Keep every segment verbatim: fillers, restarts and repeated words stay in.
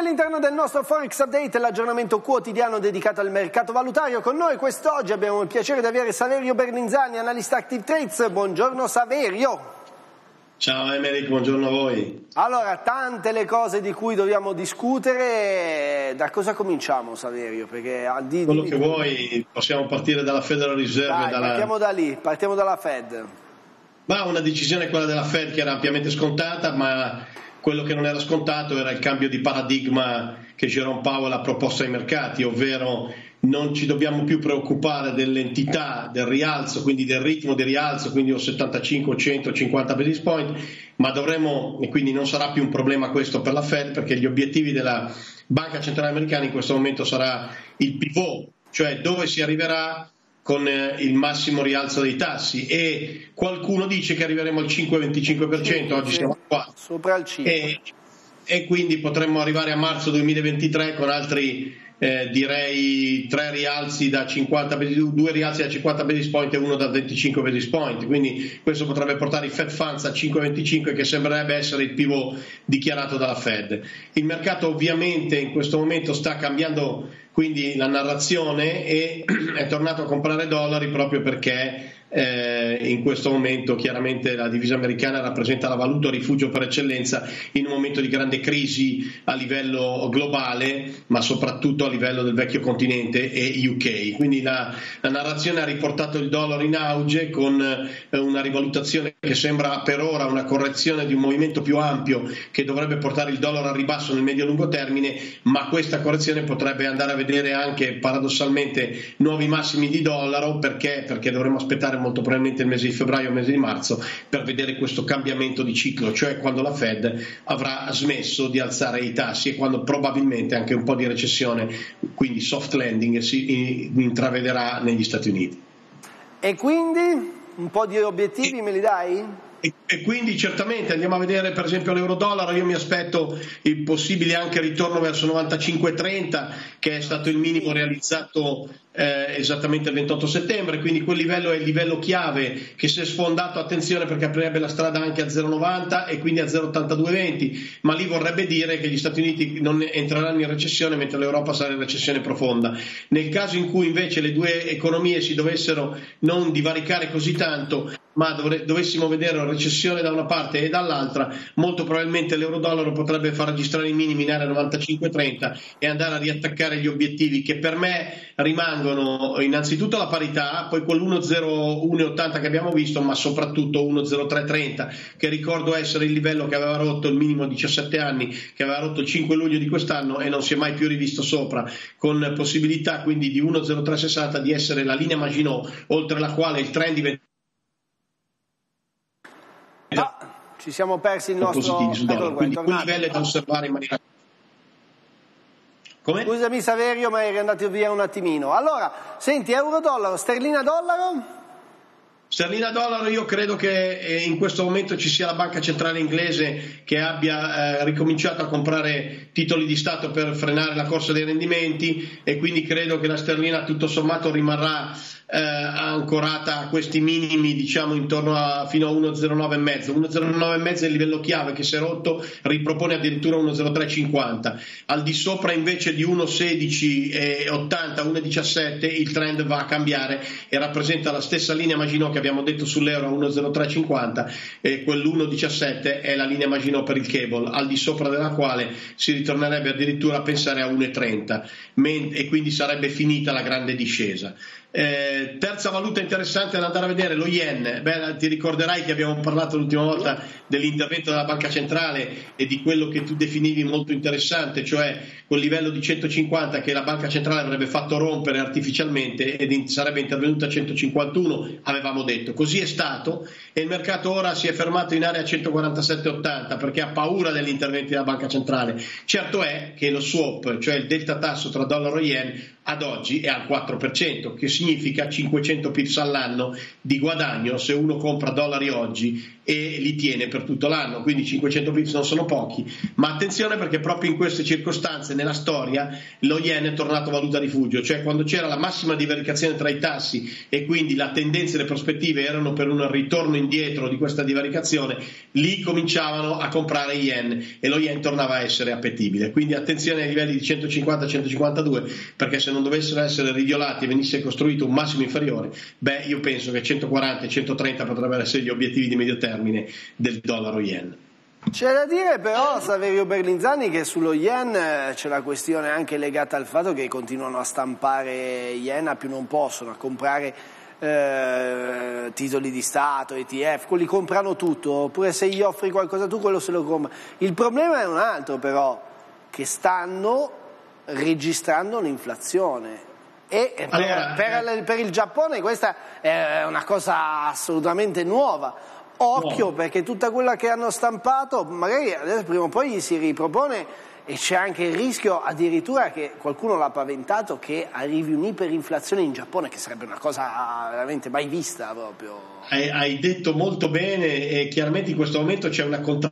all'interno del nostro Forex Update, l'aggiornamento quotidiano dedicato al mercato valutario. Con noi quest'oggi abbiamo il piacere di avere Saverio Berlinzani, analista Active Trades. Buongiorno Saverio. Ciao Emeric, buongiorno a voi. Allora, tante le cose di cui dobbiamo discutere. Da cosa cominciamo, Saverio? Perché di, quello di, che di... vuoi, possiamo partire dalla Federal Reserve. Dai, dalla... partiamo da lì, partiamo dalla Fed. Ma una decisione, quella della Fed, che era ampiamente scontata, ma quello che non era scontato era il cambio di paradigma che Jerome Powell ha proposto ai mercati, ovvero non ci dobbiamo più preoccupare dell'entità del rialzo, quindi del ritmo di rialzo, quindi o settantacinque o centocinquanta basis point, ma dovremo, e quindi non sarà più un problema questo per la Fed, perché gli obiettivi della Banca Centrale Americana in questo momento sarà il pivot, cioè dove si arriverà con il massimo rialzo dei tassi, e qualcuno dice che arriveremo al cinque virgola venticinque per cento, oggi siamo qua, sopra il cinque, e, e quindi potremmo arrivare a marzo duemilaventitré con altri eh, direi tre rialzi da cinquanta, due rialzi da cinquanta basis point e uno da venticinque basis point, quindi questo potrebbe portare i Fed Funds a cinque virgola venticinque, che sembrerebbe essere il pivot dichiarato dalla Fed. Il mercato ovviamente in questo momento sta cambiando quindi la narrazione e è tornato a comprare dollari proprio perché eh, in questo momento chiaramente la divisa americana rappresenta la valuta rifugio per eccellenza in un momento di grande crisi a livello globale, ma soprattutto a livello del vecchio continente e U K. Quindi la, la narrazione ha riportato il dollaro in auge con eh, una rivalutazione che sembra per ora una correzione di un movimento più ampio che dovrebbe portare il dollaro al ribasso nel medio-lungo termine, ma questa correzione potrebbe andare a vedere anche paradossalmente nuovi massimi di dollaro. Perché? Perché dovremo aspettare molto probabilmente il mese di febbraio o il mese di marzo per vedere questo cambiamento di ciclo, cioè quando la Fed avrà smesso di alzare i tassi e quando probabilmente anche un po' di recessione, quindi soft landing, si intravederà negli Stati Uniti. E quindi un po' di obiettivi e... me li dai? E, e quindi certamente andiamo a vedere per esempio l'euro-dollaro. Io mi aspetto il possibile anche ritorno verso novantacinque virgola trenta, che è stato il minimo realizzato eh, esattamente il ventotto settembre, quindi quel livello è il livello chiave che si è sfondato, attenzione, perché aprirebbe la strada anche a zero virgola novanta e quindi a zero virgola ottantadue venti, ma lì vorrebbe dire che gli Stati Uniti non entreranno in recessione mentre l'Europa sarà in recessione profonda. Nel caso in cui invece le due economie si dovessero non divaricare così tanto, ma dov- dovessimo vedere una recessione da una parte e dall'altra, molto probabilmente l'euro-dollaro potrebbe far registrare i minimi in area novantacinque virgola trenta e andare a riattaccare gli obiettivi che per me rimangono innanzitutto la parità, poi quell'uno virgola zero uno ottanta che abbiamo visto, ma soprattutto uno virgola zero tre trenta, che ricordo essere il livello che aveva rotto il minimo diciassette anni, che aveva rotto il cinque luglio di quest'anno e non si è mai più rivisto sopra, con possibilità quindi di uno virgola zero tre sessanta di essere la linea Maginot, oltre la quale il trend diventa... Ah, ci siamo persi il nostro... Ecco, quindi quel livello è da osservare in maniera... Come? Scusami Saverio, ma eri andato via un attimino. Allora, senti, euro-dollaro, sterlina-dollaro? Sterlina-dollaro, io credo che in questo momento ci sia la banca centrale inglese che abbia eh, ricominciato a comprare titoli di Stato per frenare la corsa dei rendimenti, e quindi credo che la sterlina tutto sommato rimarrà eh, ancorata a questi minimi, diciamo intorno a fino a uno virgola zero nove e cinque. uno virgola zero nove e cinque è il livello chiave che si è rotto, ripropone addirittura uno virgola zero tre cinquanta. Al di sopra invece di uno virgola sedici ottanta, uno virgola diciassette il trend va a cambiare e rappresenta la stessa linea Maginot che abbiamo detto sull'euro a uno virgola zero tre cinquanta, e quell'uno virgola diciassette è la linea Maginot per il cable, al di sopra della quale si ritornerebbe addirittura a pensare a uno virgola trenta, e quindi sarebbe finita la grande discesa. Eh, terza valuta interessante da andare a vedere, lo yen. Beh, ti ricorderai che abbiamo parlato l'ultima volta dell'intervento della banca centrale e di quello che tu definivi molto interessante, cioè quel livello di centocinquanta che la banca centrale avrebbe fatto rompere artificialmente ed in, sarebbe intervenuta a centocinquantuno, avevamo detto. Così è stato, e il mercato ora si è fermato in area centoquarantasette ottanta perché ha paura degli interventi della banca centrale. Certo è che lo swap, cioè il delta tasso tra dollaro e yen, ad oggi è al quattro per cento, che significa cinquecento pips all'anno di guadagno se uno compra dollari oggi e li tiene per tutto l'anno, quindi cinquecento pips non sono pochi, ma attenzione perché proprio in queste circostanze nella storia lo yen è tornato valuta rifugio, cioè quando c'era la massima divaricazione tra i tassi e quindi la tendenza e le prospettive erano per un ritorno indietro di questa divaricazione, lì cominciavano a comprare yen e lo yen tornava a essere appetibile, quindi attenzione ai livelli di centocinquanta centocinquantadue, perché se non dovessero essere riviolati e venisse costruito un massimo inferiore, beh io penso che centoquaranta e centotrenta potrebbero essere gli obiettivi di medio termine del dollaro yen. C'è da dire però, Saverio Berlinzani, che sullo yen c'è la questione anche legata al fatto che continuano a stampare yen a più non possono, a comprare eh, titoli di Stato, E T F, quelli comprano tutto, oppure se gli offri qualcosa tu quello se lo compra. Il problema è un altro però, che stanno registrando l'inflazione. E per, allora, per, per il Giappone questa è una cosa assolutamente nuova. Occhio, no. Perché tutta quella che hanno stampato magari adesso prima o poi gli si ripropone e c'è anche il rischio addirittura che qualcuno l'ha paventato che arrivi un'iperinflazione in Giappone, che sarebbe una cosa veramente mai vista proprio. Hai, hai detto molto bene e chiaramente in questo momento c'è una contraddizione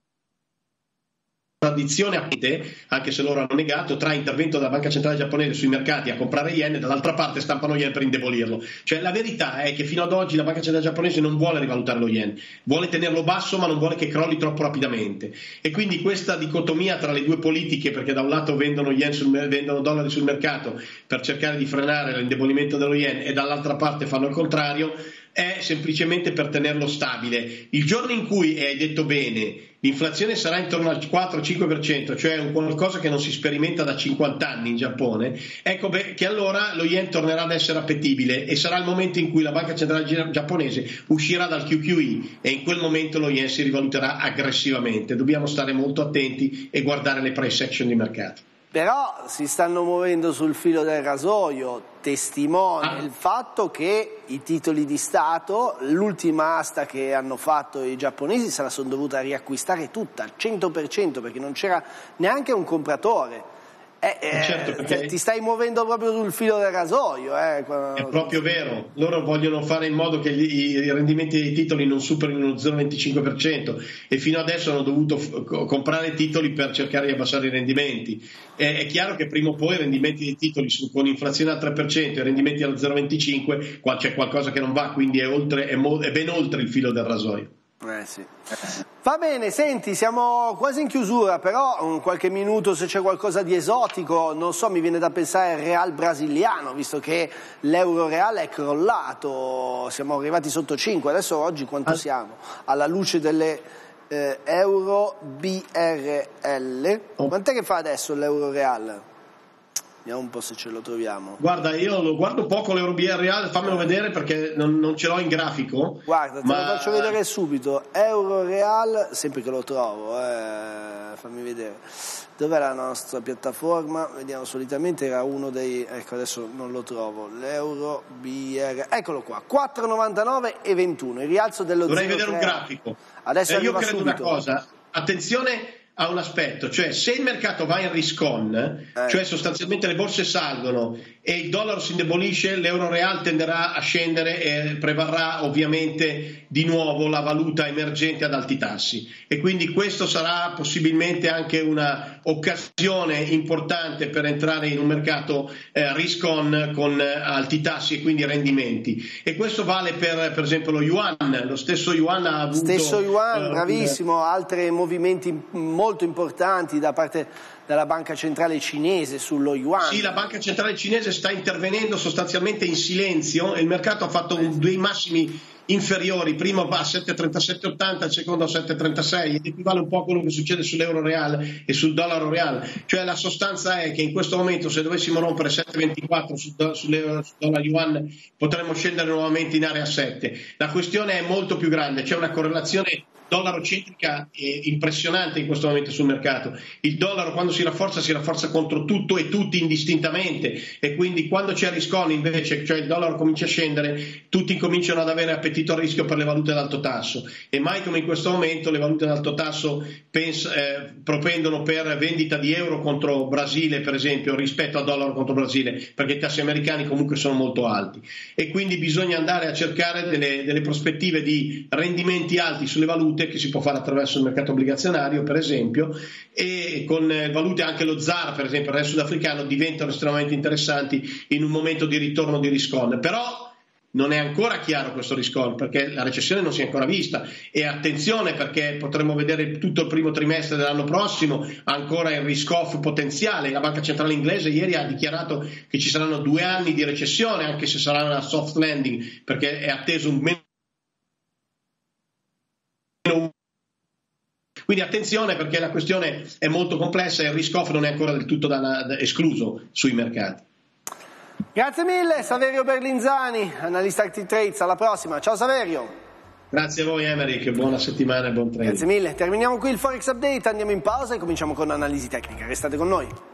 anche se loro hanno negato, tra intervento della banca centrale giapponese sui mercati a comprare yen e dall'altra parte stampano yen per indebolirlo. Cioè la verità è che fino ad oggi la banca centrale giapponese non vuole rivalutare lo yen, vuole tenerlo basso ma non vuole che crolli troppo rapidamente, e quindi questa dicotomia tra le due politiche, perché da un lato vendono, yen sul, vendono dollari sul mercato per cercare di frenare l'indebolimento dello yen e dall'altra parte fanno il contrario, è semplicemente per tenerlo stabile. Il giorno in cui, e hai detto bene, l'inflazione sarà intorno al quattro cinque per cento, cioè un qualcosa che non si sperimenta da cinquanta anni in Giappone, ecco beh, che allora lo yen tornerà ad essere appetibile e sarà il momento in cui la banca centrale giapponese uscirà dal Q Q I e in quel momento lo yen si rivaluterà aggressivamente. Dobbiamo stare molto attenti e guardare le price action di mercato. Però si stanno muovendo sul filo del rasoio, testimone ah. il fatto che i titoli di Stato, l'ultima asta che hanno fatto i giapponesi, se la sono dovuta riacquistare tutta al cento per cento perché non c'era neanche un compratore. Eh, eh, certo, perché ti stai muovendo proprio sul filo del rasoio. Eh, è proprio vero, loro vogliono fare in modo che gli, i rendimenti dei titoli non superino lo zero virgola venticinque per cento e fino adesso hanno dovuto f- comprare titoli per cercare di abbassare i rendimenti. È, è chiaro che prima o poi i rendimenti dei titoli su, con inflazione al tre per cento e i rendimenti allo zero virgola venticinque qua c'è qualcosa che non va, quindi è, oltre, è, mo- è ben oltre il filo del rasoio. Eh sì. Va bene, senti, siamo quasi in chiusura, però un qualche minuto se c'è qualcosa di esotico, non so, mi viene da pensare al real brasiliano, visto che l'euro reale è crollato, siamo arrivati sotto cinque, adesso oggi quanto siamo? Alla luce delle eh, euro B R L, quant'è che fa adesso l'euro reale? Vediamo un po' se ce lo troviamo. Guarda, io lo guardo poco l'euro B R L, fammelo vedere perché non, non ce l'ho in grafico. Guarda, te ma... lo faccio vedere subito. Euro real, sempre che lo trovo, eh, fammi vedere. Dov'è la nostra piattaforma? Vediamo, solitamente era uno dei... Ecco, adesso non lo trovo. L'euro B R... Eccolo qua, quattro virgola novantanove e ventuno, il rialzo dello zero virgola tre. Dovrei vedere un grafico. Adesso eh, io credo subito. Una cosa, attenzione a un aspetto, cioè se il mercato va in risk on, eh. cioè sostanzialmente le borse salgono e il dollaro si indebolisce, l'euro real tenderà a scendere e prevarrà ovviamente di nuovo la valuta emergente ad alti tassi, e quindi questo sarà possibilmente anche una occasione importante per entrare in un mercato eh, risk on con eh, alti tassi e quindi rendimenti, e questo vale per per esempio lo yuan, lo stesso yuan ha avuto stesso yuan, eh, bravissimo, altri movimenti molto importanti da parte della banca centrale cinese sullo yuan. Sì, la banca centrale cinese sta intervenendo sostanzialmente in silenzio e il mercato ha fatto un, dei massimi inferiori, prima va a sette virgola trentasette ottanta, il secondo a sette virgola trentasei, ed equivale un po' a quello che succede sull'euro reale e sul dollaro reale, cioè la sostanza è che in questo momento se dovessimo rompere sette virgola ventiquattro sul, do, sul dollaro yuan potremmo scendere nuovamente in area sette. La questione è molto più grande, c'è una correlazione dollaro centrica è impressionante in questo momento sul mercato. Il dollaro quando si rafforza si rafforza contro tutto e tutti indistintamente, e quindi quando c'è risk on invece, cioè il dollaro comincia a scendere, tutti cominciano ad avere appetito al rischio per le valute ad alto tasso, e mai come in questo momento le valute ad alto tasso pens- eh, propendono per vendita di euro contro Brasile per esempio rispetto a dollaro contro Brasile, perché i tassi americani comunque sono molto alti, e quindi bisogna andare a cercare delle, delle prospettive di rendimenti alti sulle valute, che si può fare attraverso il mercato obbligazionario per esempio, e con valute anche lo Z A R per esempio, il resto sudafricano, diventano estremamente interessanti in un momento di ritorno di risk on. Però non è ancora chiaro questo risk on, perché la recessione non si è ancora vista, e attenzione perché potremmo vedere tutto il primo trimestre dell'anno prossimo ancora il risk off potenziale. La banca centrale inglese ieri ha dichiarato che ci saranno due anni di recessione, anche se sarà una soft landing, perché è atteso un meno. Quindi attenzione, perché la questione è molto complessa e il risk off non è ancora del tutto da, da, escluso sui mercati. Grazie mille Saverio Berlinzani, analista Active Trades, alla prossima. Ciao Saverio. Grazie a voi Emerick, buona settimana e buon trading. Grazie mille, terminiamo qui il Forex Update, andiamo in pausa e cominciamo con l'analisi tecnica, restate con noi.